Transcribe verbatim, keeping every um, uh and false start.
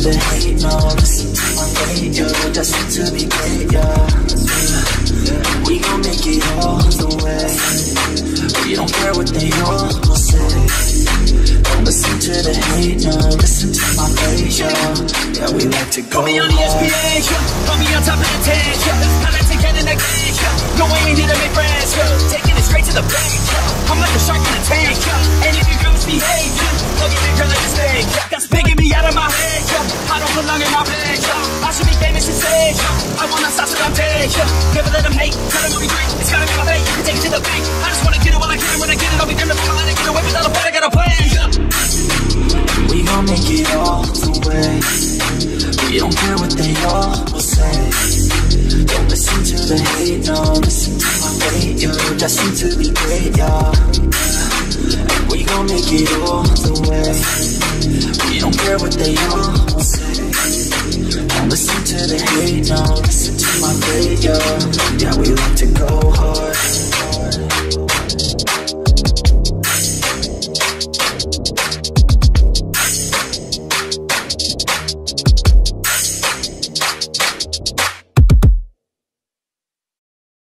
the hate, no. Listen to my fate, yo. Destined to be great, yeah. We gon' make it all the way. We don't care what they all will say. Don't listen to the hate, no. Listen to my fate, yo. Yeah, we like to go. Put me on the S P A, put me on top of the tank. I like to get in that cage. No, I ain't here to make friends. Taking it straight to the bank. I'm like a shark in a tank. And if you girls behave, look at the girl like a snake. That's bigging me out of my head. I don't belong in my bed. I should be famous and sage. I wanna stop till I'm dead. Never let them hate. Tell them I'll be great. It's gotta be my fate. Take it to the bank. I just wanna get it while I can. When I get it, I'll be damned if I'm get away without a plan. I got a plan. We gon' make it all the way. We don't care what they all will say. Don't listen to the hate, no. Listen to my fate, you're destined to be great, yeah. We gon' make it all the way. We don't care what they all will say. Don't listen to the hate, no. Listen to my fate, yeah. Yeah, we like to go hard.